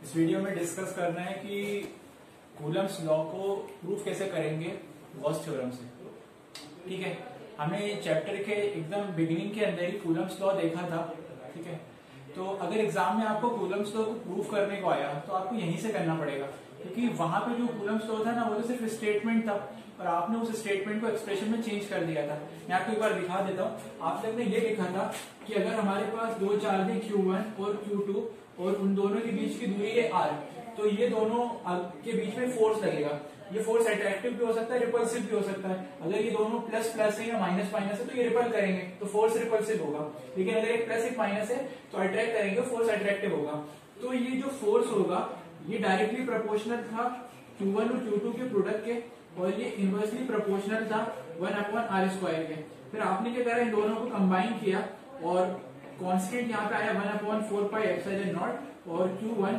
इस वीडियो में डिस्कस करना है कि कूलम्स लॉ को प्रूफ कैसे करेंगे गॉस थ्योरम से। ठीक है, हमने चैप्टर के एकदम बिगिनिंग के अंदर ही कूलम्स लॉ देखा था। ठीक है, तो अगर एग्जाम में आपको कूलम्स लॉ को प्रूफ करने को आया तो आपको यहीं से करना पड़ेगा, क्योंकि वहां पे जो कूलम्स लॉ था ना वो तो सिर्फ स्टेटमेंट था और आपने उस स्टेटमेंट को एक्सप्रेशन में चेंज कर दिया था। मैं आपको एक बार दिखा देता हूँ। आप लोग ने ये लिखा था कि अगर हमारे पास दो चार्ज है Q1 और Q2 और उन दोनों के बीच की दूरी है R, तो ये दोनों के बीच में फोर्स लगेगा। ये फोर्स अट्रैक्टिव भी हो सकता है, रिपल्सिव भी हो सकता है। अगर ये दोनों प्लस प्लस है या माइनस माइनस है तो ये रिपल करेंगे तो फोर्स रिपल्सिव होगा, लेकिन अगर एक प्लस एक माइनस है तो अट्रैक्ट करेंगे, फोर्स अट्रैक्टिव होगा। तो ये जो फोर्स होगा ये डायरेक्टली प्रोपोर्शनल था Q1 और Q2 के प्रोडक्ट के, और ये इनवर्सली प्रोपोर्शनल था 1/r² के। फिर आपने क्या करा, इन दोनों को कंबाइन किया और कांस्टेंट यहाँ पे आया 1/4πε0 और Q1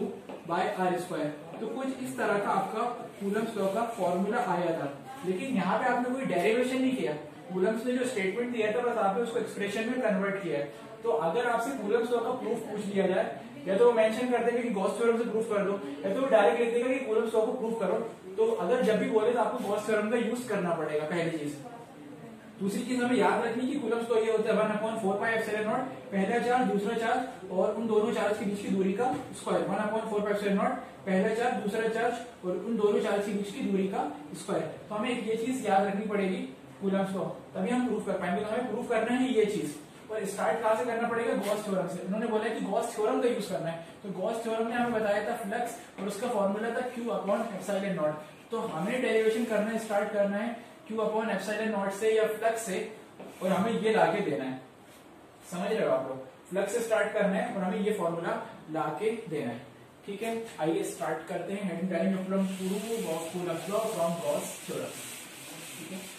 Q2/r²। तो कुछ इस तरह का आपका कूलम्स लॉ का फॉर्मूला आया था, लेकिन यहाँ पे आपने कोई डेरिवेशन नहीं किया। कूलम्स ने जो स्टेटमेंट दिया था बस आपने उसको एक्सप्रेशन में कन्वर्ट किया है। तो अगर आपसे कूलम्स लॉ का प्रूफ पूछ लिया जाए, या तो वो मेंशन कर देगा कि गॉस थ्योरम से प्रूफ कर दो, या तो वो डायरेक्ट लिख देगा कि कूलम्स लॉ को प्रूफ करो। तो अगर जब भी बोले तो आपको गॉस थ्योरम का यूज करना पड़ेगा, पहली चीज। दूसरी चीज हमें याद रखनी कि कूलम्स लॉ ये होता है 1/4πε0, पहला चार्ज दूसरा चार्ज और उन दोनों चार्ज के बीच की दूरी का स्क्वायर। 1/4πε0 पहला चार्ज दूसरा चार्ज और उन दोनों चार्ज के बीच की दूरी का स्क्वायर। तो हमें ये चीज याद रखनी पड़ेगी कूलम्स लॉ, तभी हम प्रूफ कर पाएंगे। तो हमें प्रूफ करना है ये चीज, और स्टार्ट कहां से करना पड़ेगा, गॉस थ्योरम से। उन्होंने बोला कि गॉस थ्योरम का यूज करना है, तो गॉस थ्योरम ने हमें बताया था फ्लक्स और उसका फॉर्मूला था Q/ε0। तो हमें डेरिवेशन करना स्टार्ट करना है Q/ε0 से या फ्लक्स से, और हमें ये लाके देना है। समझ रहे हो आप लोग, फ्लक्स से स्टार्ट करना है और हमें ये फॉर्मूला लाके देना है। ठीक है, आइए स्टार्ट करते हैं। Heading telling from proof of Coulomb's law from Gauss theorem. ठीक है,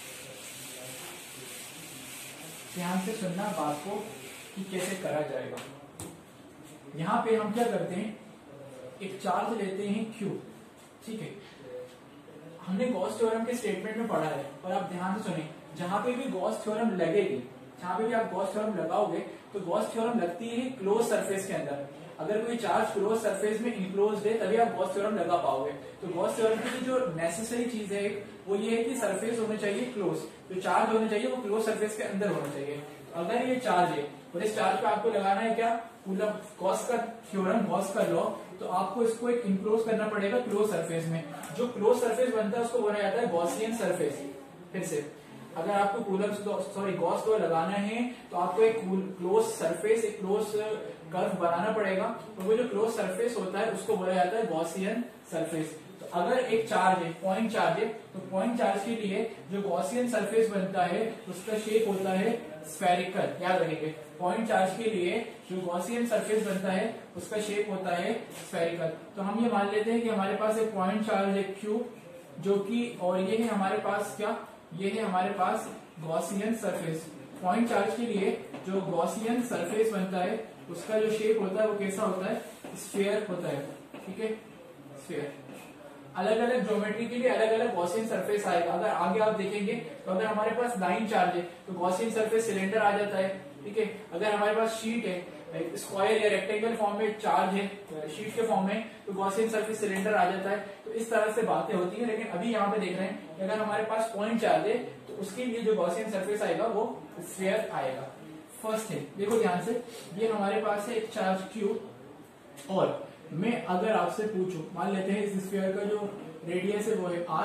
ध्यान से सुनना बात को कि कैसे करा जाएगा। यहां पे हम क्या करते हैं, एक चार्ज लेते हैं Q। ठीक है, हमने गॉस थ्योरम के स्टेटमेंट में पढ़ा है, और आप ध्यान से सुनिए, जहां पे भी गॉस थ्योरम लगेगी, जहां पे भी आप गॉस थ्योरम लगाओगे तो गॉस थ्योरम लगती है क्लोज सरफेस के अंदर। अगर कोई चार्ज क्लोज सरफेस में इनक्लोज्ड है तभी आप गॉस थ्योरम लगा पाओगे। तो गॉस थ्योरम की जो नेसेसरी चीज है वो ये है कि सरफेस होना चाहिए क्लोज, जो चार्ज होना चाहिए वो क्लोज सरफेस के अंदर होना चाहिए। तो अगर ये चार्ज है और इस चार्ज पे आपको लगाना है क्या, कूलम गॉस का थ्योरम, गॉस का लॉ, तो आपको इसको एक इनक्लोज करना पड़ेगा क्लोज सरफेस में। जो क्लोज सरफेस बनता है उसको बोला जाता है गॉसियन सरफेस। फिर से, अगर आपको गॉस लॉ लगाना है तो आपको एक क्लोज सरफेस, एक क्लोज कर्व बनाना पड़ेगा, और वो जो क्लोज सरफेस होता है उसको बोला जाता है गॉसियन सरफेस। तो अगर एक चार्ज है, पॉइंट चार्ज है, तो पॉइंट चार्ज के लिए जो गॉसियन सरफेस बनता है उसका शेप होता है स्फेरिकल। याद रखेंगे, पॉइंट चार्ज के लिए जो गॉसियन सरफेस बनता है उसका शेप होता है स्फेरिकल। तो हम ये मान लेते हैं कि हमारे पास एक पॉइंट चार्ज है Q, जो कि, और ये है हमारे पास क्या, ये है हमारे पास गॉसियन सरफेस। पॉइंट चार्ज के लिए जो गॉसियन सरफेस बनता है उसका जो शेप होता है वो कैसा होता है, स्फीयर होता है। ठीक है, स्फीयर। अलग अलग ज्योमेट्री के लिए अलग अलग गॉसियन सरफेस आएगा। अगर आगे आप देखेंगे तो अगर हमारे पास लाइन चार्ज है तो गॉसियन सरफेस सिलेंडर आ जाता है। ठीक है, अगर हमारे पास शीट है, स्क्वायर या रेक्टेंगल फॉर्म में चार्ज है शीट के फॉर्म में, तो गॉसियन सरफेस सिलेंडर आ जाता है। तो इस तरह से बातें होती है, लेकिन अभी यहाँ पे देख रहे हैं कि अगर हमारे पास पॉइंट चार्ज है तो उसके लिए जो गॉसियन सरफेस आएगा वो स्फीयर आएगा। फर्स्ट है, देखो ध्यान से, ये हमारे पास है एक चार्ज Q, और मैं अगर आपसे पूछूं, मान लेते हैं इस स्फीयर का जो रेडियस है वो है R।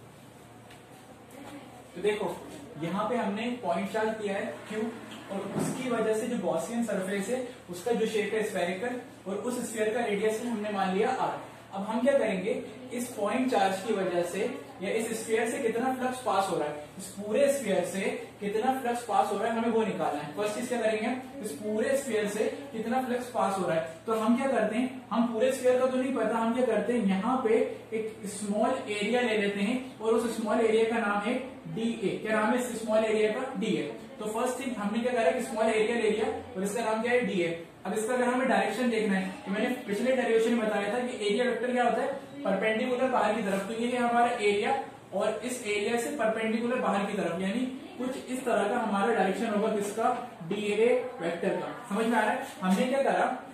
तो देखो यहाँ पे हमने पॉइंट चार्ज किया है Q, और उसकी वजह से जो गॉसियन सरफेस है उसका जो शेप है स्फेरिकल, और उस स्फीयर का रेडियस हमने मान लिया R। अब हम क्या करेंगे, इस पॉइंट चार्ज की वजह से या इस स्फीयर से कितना फ्लक्स पास हो रहा है, इस पूरे स्फीयर से कितना फ्लक्स पास हो रहा है हमें वो निकालना है। फर्स्ट चीज क्या करेंगे, इस पूरे स्फीयर से कितना फ्लक्स पास हो रहा है। तो हम क्या करते हैं, हम पूरे स्फीयर का तो नहीं पता, हम क्या करते हैं, यहाँ पे एक स्मॉल एरिया ले लेते हैं, और उस स्मॉल एरिया का नाम है DA। क्या नाम है इस स्मॉल एरिया का, DA। तो फर्स्ट थिंग हमने क्या करा कि स्मॉल एरिया ले लिया और इसका नाम क्या है DA। अब इसका अगर हमें डायरेक्शन देखना है तो मैंने पिछले डेरिवेशन में बताया था कि एरिया वेक्टर क्या होता है, परपेंडिकुलर बाहर की तरफ। तो ये है हमारा एरिया, और इस एरिया से परपेंडिकुलर बाहर की तरफ, यानी कुछ इस तरह का हमारा डायरेक्शन होगा किसका, DA वेक्टर का। समझ में आ रहा है। हमने क्या करा,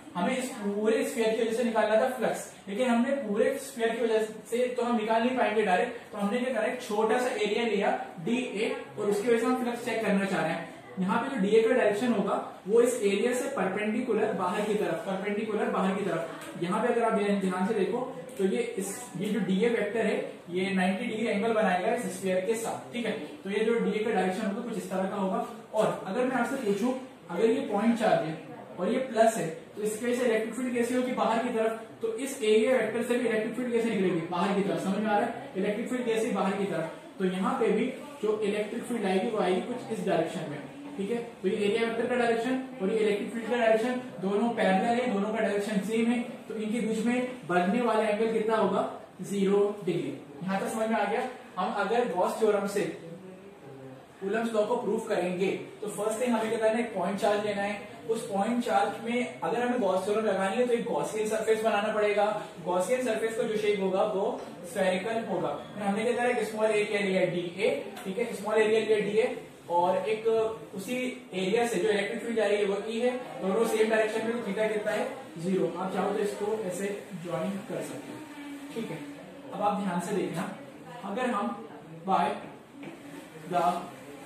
हमें इस पूरे स्फीयर की वजह से निकालना था फ्लक्स, लेकिन हमने पूरे स्फीयर की वजह से तो हम निकाल नहीं पाएंगे डायरेक्ट, तो हमने क्या करा, एक छोटा सा एरिया लिया DA और उसकी वजह से हम फ्लक्स चेक करना चाह रहे हैं। यहाँ पे जो DA का डायरेक्शन होगा वो इस एरिया से परपेंडिकुलर बाहर की तरफ, यहाँ पे अगर आप ध्यान से देखो तो ये जो DA वेक्टर है ये 90 डिग्री एंगल बनाएगा इस स्फीयर के साथ, ठीक है। तो ये जो DA का डायरेक्शन होगा कुछ इस तरह का होगा। और अगर मैं आपसे पूछूं, अगर ये पॉइंट चार्ज है और ये प्लस है तो इसकी वजह से इलेक्ट्रिक फील्ड कैसे होगी, बाहर की तरफ, तो इस एरिया वेक्टर से भी इलेक्ट्रिक फील्ड कैसे निकलेगी, बाहर की तरफ। समझ में आ रहा है, इलेक्ट्रिक फील्ड कैसे बाहर की तरफ, तो यहाँ पे भी जो इलेक्ट्रिक फील्ड आएगी वो आएगी कुछ इस डायरेक्शन में, ठीक है। तो ये एरिया वेक्टर का डायरेक्शन और ये इलेक्ट्रिक फील्ड का डायरेक्शन दोनों पैरेलल है, दोनों का डायरेक्शन सेम है, तो इनके बीच में बनने वाला एंगल कितना होगा, 0 डिग्री। यहां तक समझ में आ गया। हम अगर गॉस थ्योरम से कूलम्स लॉ को प्रूव करेंगे तो फर्स्ट थिंग हमें क्या करना है, एक पॉइंट चार्ज लेना है। उस पॉइंट चार्ज में अगर हमें गॉस थ्योरम लगानी है तो एक गॉसियन सरफेस बनाना पड़ेगा। गॉसियन सरफेस का जो शेप होगा वो स्फेरिकल होगा। हमने क्या करा, एक स्मॉल एरिया लिया DA, ठीक है, स्मॉल एरिया लिया DA और एक उसी एरिया से जो इलेक्ट्रिक फील्ड जा रही है वो E है, दोनोदोनों सेम डायरेक्शन में, तो थीटा कितना है 0। आप चाहो तो इसको ऐसे ज्वाइन कर सकते हैं, ठीक है। अब आप ध्यान से देखना, अगर हम by the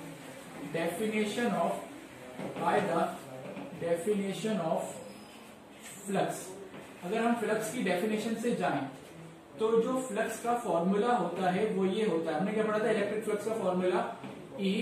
definition of flux, अगर हम फ्लक्स की डेफिनेशन से जाएं तो जो फ्लक्स का फॉर्मूला होता है वो ये होता है, हमने क्या पढ़ा था, इलेक्ट्रिक फ्लक्स का फॉर्मूला E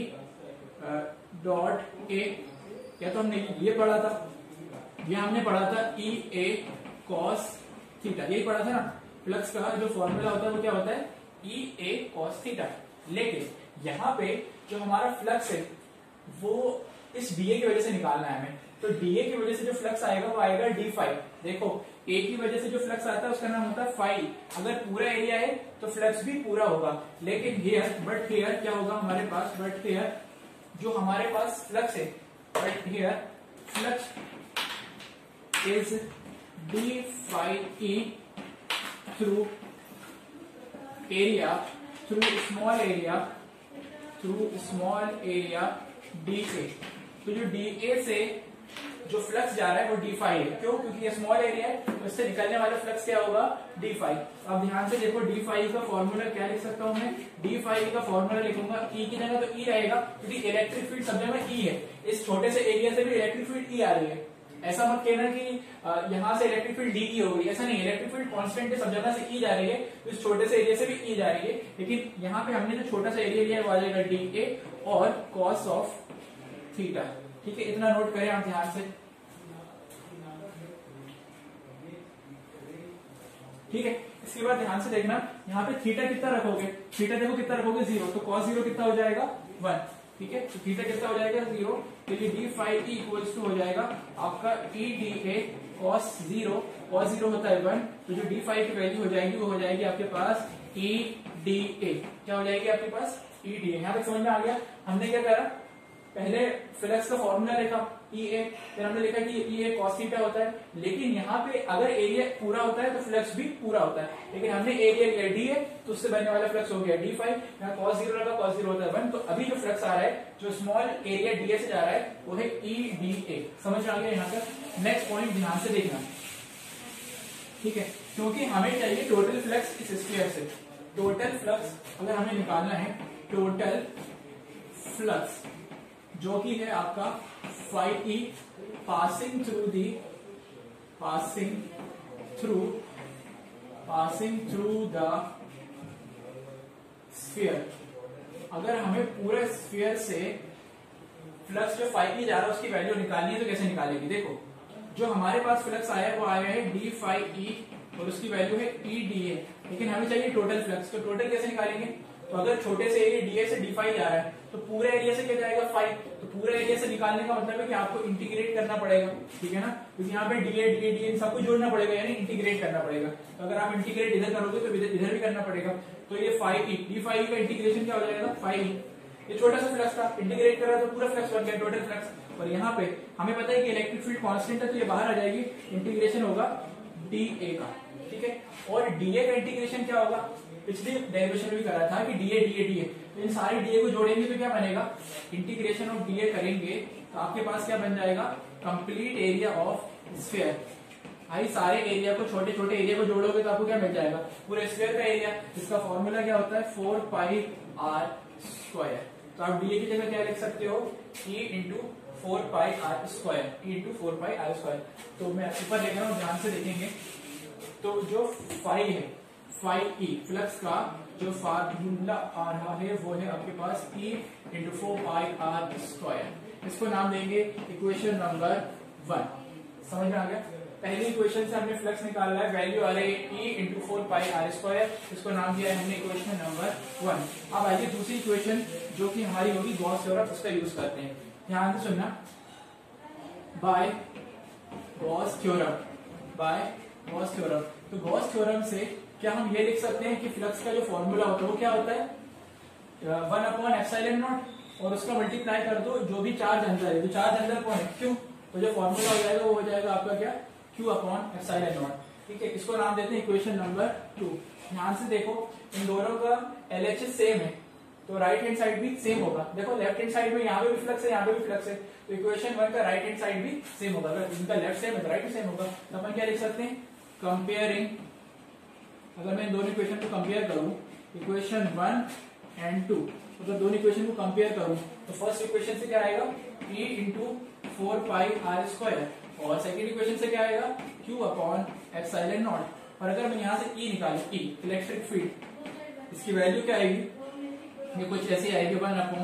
डॉट A, या तो हमने ये पढ़ा था, ये हमने पढ़ा था EA cos थीटा, यही पढ़ा था ना। फ्लक्स का जो फॉर्मूला होता है वो क्या होता है, EA cos थीटा। लेकिन यहाँ पे जो हमारा फ्लक्स है वो इस DA की वजह से निकालना है हमें, तो DA की वजह से जो फ्लक्स आएगा वो आएगा d फाई। देखो A की वजह से जो फ्लक्स आता है उसका नाम होता है फाई। अगर पूरा एरिया है तो फ्लक्स भी पूरा होगा, लेकिन हियर क्या होगा हमारे पास, बट हियर जो हमारे पास फ्लक्स है, but here flux is d phi E through area, through small area DA। तो जो DA से जो फ्लक्स जा रहा है वो d फाई है, क्यों, क्योंकि ये स्मॉल एरिया है, तो इससे निकलने वाला फ्लक्स क्या होगा, d फाई। अब ध्यान से देखो, d फाई का फॉर्मूला क्या लिख सकता हूं मैं, d फाई का फॉर्मूला लिखूंगा E की जगह तो E रहेगा, क्योंकि इलेक्ट्रिक फील्ड सब जगह E है, इस छोटे से एरिया से भी इलेक्ट्रिक फील्ड E आ रही है। ऐसा मत कहना कि यहाँ से इलेक्ट्रिक फील्ड DE हो गई, ऐसा नहीं, इलेक्ट्रिक फील्ड कांस्टेंट है, सब जगह से E जा रही है, तो इस छोटे से एरिया से भी E जा रही है। लेकिन यहाँ पे हमने जो छोटा सा एरिया लिया है वो आ जाएगा DA और cos ऑफ थीटा, ठीक है। इतना नोट करें आप ध्यान से, ठीक है। इसके बाद ध्यान से देखना, यहाँ पे थीटा कितना रखोगे, थीटा देखो कितना रखोगे 0, तो cos 0 कितना हो जाएगा 1, ठीक है। तो थीटा कितना हो जाएगा 0, तो ये d phi E equals to हो जाएगा आपका EDA cos 0 होता है 1, तो जो d फाई की वैल्यू हो जाएगी वो हो जाएगी आपके पास EDA, क्या हो जाएगी आपके पास EDA। यहाँ पे समझ में आ गया। हमने क्या करा, पहले फ्लक्स का फॉर्मूला लिखा EA, फिर हमने लिखा कि EA cos थीटा होता है, लेकिन यहाँ पे अगर एरिया पूरा होता है तो फ्लक्स भी पूरा होता है, लेकिन हमने एरिया लिया DA तो उससे बनने वाला फ्लक्स हो गया d फाई, यहाँ cos 0 लगा, cos 0 होता है 1, तो अभी जो फ्लक्स आ रहा है जो स्मॉल एरिया DA से जा रहा है वो है EDA। समझ आ गया यहाँ तक। नेक्स्ट पॉइंट ध्यान से देखना, ठीक है, क्योंकि हमें चाहिए टोटल फ्लक्स इस स्फीयर से। टोटल फ्लक्स अगर हमें निकालना है, टोटल फ्लक्स जो कि है आपका phi E passing through the sphere. अगर हमें पूरे स्फीयर से फ्लक्स जो फाई E जा रहा है उसकी वैल्यू निकालनी है तो कैसे निकालेगी, देखो जो हमारे पास फ्लक्स आया है वो आया है d फाई E और उसकी वैल्यू है EDA, लेकिन हमें चाहिए टोटल फ्लक्स, तो टोटल कैसे निकालेंगे, तो अगर छोटे से एरिया DA से d फाई जा रहा है तो पूरे एरिया से क्या जाएगा फाई, तो पूरे एरिया से निकालने का मतलब है कि आपको इंटीग्रेट करना पड़ेगा, ठीक है ना, क्योंकि यहाँ पे DA सबको जोड़ना पड़ेगा, यानी इंटीग्रेट करना पड़ेगा। तो अगर आप इंटीग्रेट इधर करोगे तो इधर भी करना पड़ेगा, तो ये फाई E, d फाई का इंटीग्रेशन क्या हो जाएगा फाई E, ये छोटा सा फ्लक्स था, इंटीग्रेट कर रहा तो पूरा फ्लक्स बन गया टोटल फ्लक्स। और यहाँ पे हमें पता है कि इलेक्ट्रिक फील्ड कांस्टेंट है तो ये बाहर आ जाएगी, इंटीग्रेशन होगा DA का, ठीक है। और DA का इंटीग्रेशन क्या होगा, पिछली डेरिवेशन में भी करा था कि DA तो इन सारे DA को जोड़ेंगे तो क्या बनेगा, इंटीग्रेशन ऑफ DA करेंगे तो आपके पास क्या बन जाएगा, कंप्लीट एरिया ऑफ स्फीयर। भाई सारे एरिया को, छोटे छोटे एरिया को जोड़ोगे तो आपको क्या मिल जाएगा, पूरे स्क्वायर का एरिया। इसका फॉर्मूला क्या होता है 4πr²। तो आप डी की जगह क्या लिख सकते हो, E into 4πr², E into 4πr²। तो मैं ऊपर देख रहा हूँ, ध्यान से देखेंगे तो जो फाई है, फाई ई फ्लक्स का जो फार्मूला आ रहा है वो है आपके पास E इंटू 4πr²। इसको नाम देंगे इक्वेशन नंबर 1। समझ में आ गया। पहली इक्वेशन से हमने फ्लक्स निकालना है, वैल्यू आ रही है E इंटू 4πr²। इसको नाम दिया है हमने इक्वेशन नंबर 1। अब आइए दूसरी इक्वेशन जो कि हमारी होगी गॉस थ्योरम, उसका यूज करते हैं। ध्यान से सुनना, by Gauss theorem, by Gauss theorem. तो गॉस थ्योरम से क्या हम ये लिख सकते हैं कि फ्लक्स का जो फॉर्मूला होता है वो क्या होता है 1/ε0 और उसका मल्टीप्लाई कर दो जो भी चार्ज अंदर है, जो चार्ज अंदर कौन है Q, तो जो फॉर्मूला हो जाएगा वो हो जाएगा आपका क्या Q/ε0। ठीक है, इसको नाम देते हैं इक्वेशन नंबर 2। ध्यान से देखो, इन दोनों का LHS सेम है तो राइट हैंड साइड भी सेम होगा। देखो लेफ्ट हैंड साइड में यहाँ पे भी फ्लक्स है, यहाँ पे भी फ्लक्स है, तो इक्वेशन 1 का राइट हैंड साइड भी सेम होगा। अगर इनका लेफ्ट सेम है तो राइट भी सेम होगा। तो अपन क्या लिख सकते हैं, कंपेयरिंग, अगर मैं इन दोनों इक्वेशन को कंपेयर करूं, इक्वेशन 1 एंड 2, अगर दोनों इक्वेशन को कंपेयर करूं तो फर्स्ट इक्वेशन से क्या आएगा E इंटू 4πr² और सेकेंड इक्वेशन से क्या आएगा Q/ε0। और अगर मैं यहाँ से E निकालूं, E इलेक्ट्रिक फील्ड, इसकी वैल्यू क्या आएगी, ये कुछ ऐसी आएगी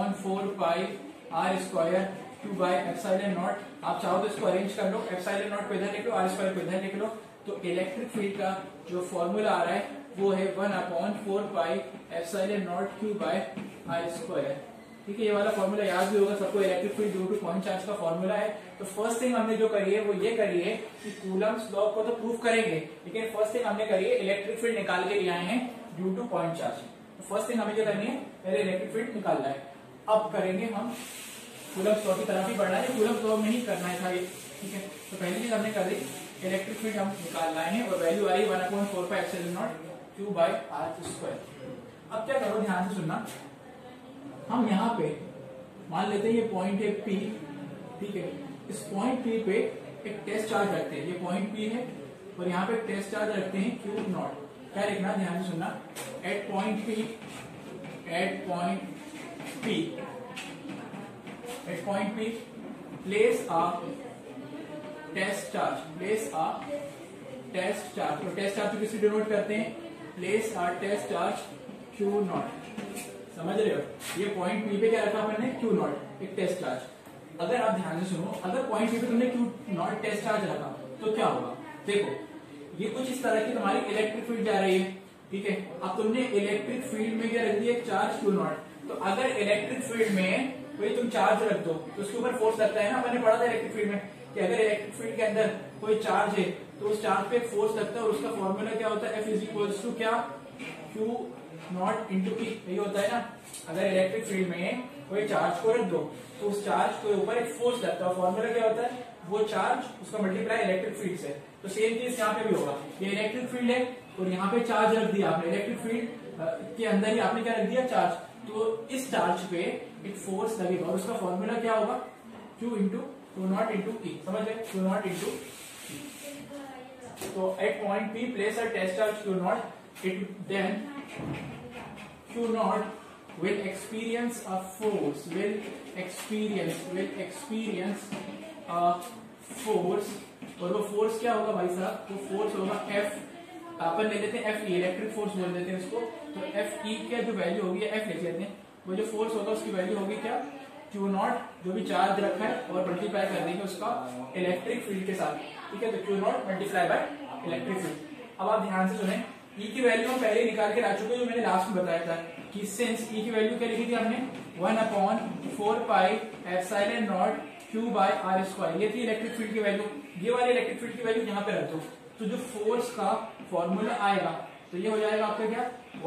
1/4πr² Q/ε0। आप चाहो तो इसको अरेंज कर लो, ε0 को इधर लिख लो, r² को इधर लिख लो। तो इलेक्ट्रिक फील्ड का जो फॉर्मूला आ रहा है वो है 1/4πε0 Q/r²। ठीक है, ये वाला फॉर्मूला याद भी होगा सबको, electric field due to point charge का फॉर्मूला है। तो फर्स्ट थिंग हमने जो करी है वो ये करी है कि कूलम्स लॉ को तो प्रूफ करेंगे, लेकिन फर्स्ट थिंग हमने करी है इलेक्ट्रिक फील्ड निकाल के ले आए हैं ड्यू टू पॉइंट चार्ज। तो फर्स्ट थिंग हमें क्या करनी है, पहले इलेक्ट्रिक फील्ड निकालना है। अब करेंगे हम कूलम्स लॉ की तरफ ही बढ़ना है, कूलम्स लॉ में ही करना है था ये। ठीक है, तो पहली चीज हमने कर दी, इलेक्ट्रिक फील्ड हम निकाल लाए हैं और वैल्यू आई 1/4πε0 Q/r²। अब क्या करो, ध्यान से सुनना, हम यहाँ पे मान लेते हैं ये पॉइंट है P। ठीक है, इस पॉइंट P पे एक टेस्ट चार्ज रखते हैं, ये पॉइंट P है और यहाँ पे टेस्ट चार्ज रखते हैं Q0। क्या लिखना, ध्यान से सुनना, at point P place a test charge, place a test charge. तो टेस्ट चार्ज को किससे डिनोट करते हैं, place a test charge Q0। समझ रहे हो, ये पॉइंट P पे क्या रखा मैंने Q0, एक टेस्ट चार्ज। अगर आप ध्यान से सुनो, अगर पॉइंट P पे तुमने Q0 टेस्ट चार्ज रखा तो क्या होगा, देखो ये कुछ इस तरह की तुम्हारी इलेक्ट्रिक फील्ड जा रही है। ठीक है, अब तुमने इलेक्ट्रिक फील्ड में क्या रख दिया, चार्ज Q0। तो अगर इलेक्ट्रिक फील्ड में कोई तुम चार्ज रख दो तो उसके ऊपर फोर्स लगता है ना, मैंने पढ़ा था इलेक्ट्रिक फील्ड में कि अगर इलेक्ट्रिक फील्ड के अंदर कोई चार्ज है तो उस चार्ज पे फोर्स लगता है और उसका फॉर्मूला क्या होता है, F = क्या Q0 इंटू P, यही होता है ना। अगर इलेक्ट्रिक फील्ड में कोई चार्ज को रख दो तो उस चार्ज के ऊपर एक फोर्स लगता है, फॉर्मूला क्या होता है, वो चार्ज उसका मल्टीप्लाई इलेक्ट्रिक फील्ड से। तो सेम चीज यहाँ पे भी होगा, ये इलेक्ट्रिक फील्ड है और यहाँ पे चार्ज रख दिया आपने, इलेक्ट्रिक फील्ड के अंदर ही आपने क्या रख दिया, चार्ज। तो इस चार्ज पे एक फोर्स लगेगा और उसका फॉर्मूला क्या होगा, Q into Q0 into E। समझ गए, Q0 इंटू E। तो at point P place a test charge Q0, it then Q0 will experience a force, will experience a force। और वो फोर्स क्या होगा भाई साहब, वो फोर्स होगा F, अपन ले लेते हैं Fe, इलेक्ट्रिक फोर्स बोल देते हैं उसको। तो Fe का जो वैल्यू होगी, F लिख लेते हैं, वो जो फोर्स होगा उसकी वैल्यू होगी क्या, Q0 जो भी चार्ज रखा है और मल्टीप्लाई कर देंगे उसका इलेक्ट्रिक फील्ड के साथ। ठीक है, तो Q0 multiply by electric field. अब आप ध्यान से सुने, E की वैल्यू हम पहले निकाल के ला चुके हैं, जो मैंने लास्ट में बताया था कि सिंस E की वैल्यू क्या लिखी थी हमने, 1/4πε0 Q/r²। ये थी इलेक्ट्रिक फील्ड की वैल्यू, ये वाली इलेक्ट्रिक फील्ड की वैल्यू यहाँ पे रख दो। तो जो फोर्स का फॉर्मूला आएगा तो ये हो जाएगा आपका क्या,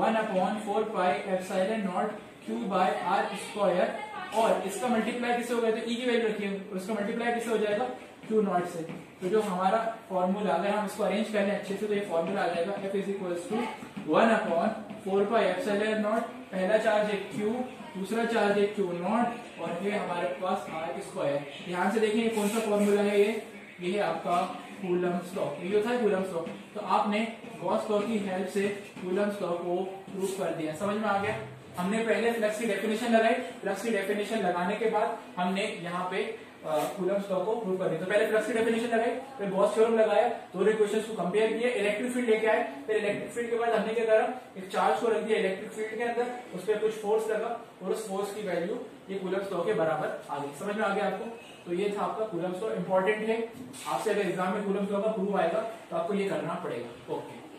1/4πε0 Q/r²। और इसका मल्टीप्लाई किससे हो गया, तो E की वैल्यू रखिए और इसका मल्टीप्लाई किससे हो जाएगा, Q0 से। तो जो हमारा फॉर्मूला, अगर हम इसको अरेंज करें अच्छे से तो ये फॉर्मूला आ जाएगा F = 1/4πε0। पहला चार्ज है Q, दूसरा चार्ज है Q0 और ये हमारे पास R²। ध्यान से देखिए कौन सा फॉर्मूला है, ये ये है आपका कूलम्स लॉ, ये होता है कूलम्स लॉ। तो आपने गॉस लॉ की हेल्प से कूलम्स लॉ को प्रूव कर दिया। समझ में आ गया? हमने पहले फ्लक्स की डेफिनेशन लगाई, फ्लक्स की डेफिनेशन लगाने के बाद हमने यहाँ पे कूलम्स लॉ को प्रूव कर दिया। तो पहले फ्लक्स की डेफिनेशन लगाई, फिर गॉस थ्योरम लगाया, दोनों इक्वेशंस को कंपेयर किया, इलेक्ट्रिक फील्ड लेके आए, फिर इलेक्ट्रिक फील्ड के बाद हमने क्या करा, एक चार्ज को रख दिया इलेक्ट्रिक फील्ड के अंदर, उस पर कुछ फोर्स लगा और उस फोर्स की वैल्यू ये कूलम्स लॉ के बराबर आ गई। समझ में आ गया आपको? तो ये था आपका कूलम्स लॉ। इंपॉर्टेंट है, आपसे अगर एग्जाम में कूलम्स लॉ का प्रूफ आएगा तो आपको ये करना पड़ेगा। ओके।